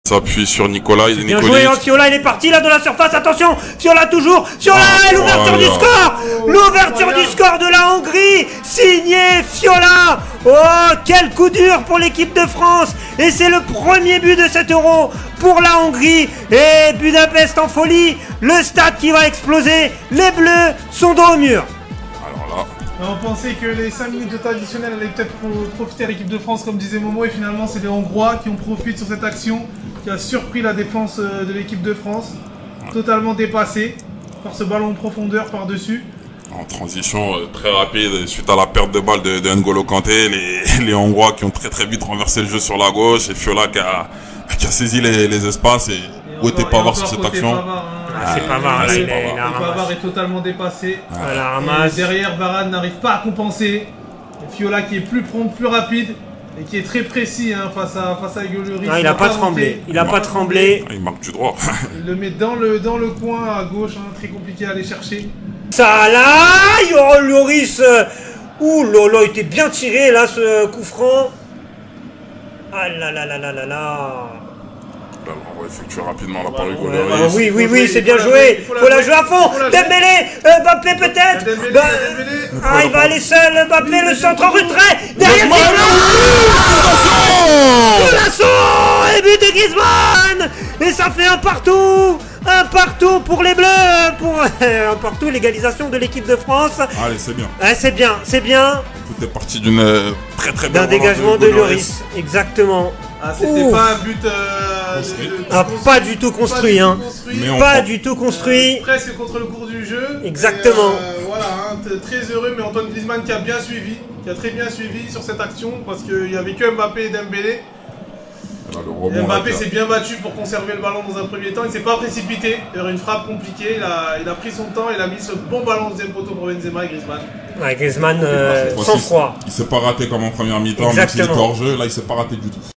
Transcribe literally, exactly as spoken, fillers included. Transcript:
S'appuie sur Nicolas. Il est Bien Nicolic. joué, hein, Fiola, il est parti là dans la surface, attention, Fiola toujours, Fiola, Ah, et l'ouverture oh, du oh, score, l'ouverture du score de la Hongrie, signé Fiola. Oh, quel coup dur pour l'équipe de France, et c'est le premier but de cet Euro pour la Hongrie, et Budapest en folie, le stade qui va exploser, les Bleus sont dos au mur. Alors là, on pensait que les cinq minutes de temps additionnel allaient peut-être profiter à l'équipe de France, comme disait Momo, et finalement c'est les Hongrois qui ont profité sur cette action, qui a surpris la défense de l'équipe de France, totalement dépassée par ce ballon en profondeur par-dessus. en transition euh, très rapide, suite à la perte de balle de, de N'Golo Kanté, les, les Hongrois qui ont très très vite renversé le jeu sur la gauche, et Fiola qui a, qui a saisi les, les espaces. Et, et où était Pavard sur cette action? Pavard, hein. Ah, c'est Pavard, ah, là, c'est il est Pavard. là. Pavard est totalement dépassé. Ah. Voilà, Et ramasse. derrière, Varane n'arrive pas à compenser. Et Fiola qui est plus prompt, plus rapide et qui est très précis hein, face à face à Hugo Lloris. Non, il n'a pas tremblé, il n'a pas tremblé. Ah, il marque du droit. Il le met dans le, dans le coin à gauche, hein, très compliqué à aller chercher. Ça là, oh, Lloris, euh, ouh là, il était bien tiré là ce coup franc. Ah là là là là là là. Là, on va effectuer rapidement la part Hugo Ouais, Lloris. ah oui, oui, faut oui, jouer, c'est il bien faut la joué. jouer, Il faut la jouer à fond. faut la jouer. Dembélé, euh, Mbappé peut-être. Dembélé, Bah, Dembélé. ah, il va aller seul. Mbappé, le centre en retrait. Derrière Griezmann. Et but de Griezmann. Et ça fait un partout. Un partout pour les Bleus. Pour un partout, l'égalisation de l'équipe de France. Allez, c'est bien. Ah, c'est bien, c'est bien. Tout est parti d'une euh, très très belle D'un dégagement de Lloris. Exactement. Ah, c'était Ouh. pas un but euh, Construit. de- de- de Ah, construit, pas du tout construit, pas du tout hein. construit. Mais on Pas prend- du tout construit. Euh, presque contre le cours du jeu. Exactement. Et, euh, voilà, hein, t- très heureux, mais Antoine Griezmann qui a bien suivi, qui a très bien suivi sur cette action parce qu'il n'y avait que Mbappé et Dembélé. Là, le Et rebond, Mbappé là, s'est bien battu pour conserver le ballon dans un premier temps. Il ne s'est pas précipité. Il y aurait une frappe compliquée. Il a, il a pris son temps. Il a mis ce bon ballon au deuxième poteau pour Benzema et Griezmann. Ouais, Griezmann, euh, cette sans fois-ci, froid. Il s'est pas raté comme en première mi-temps, même s'il était Exactement. hors jeu. Là, il s'est pas raté du tout.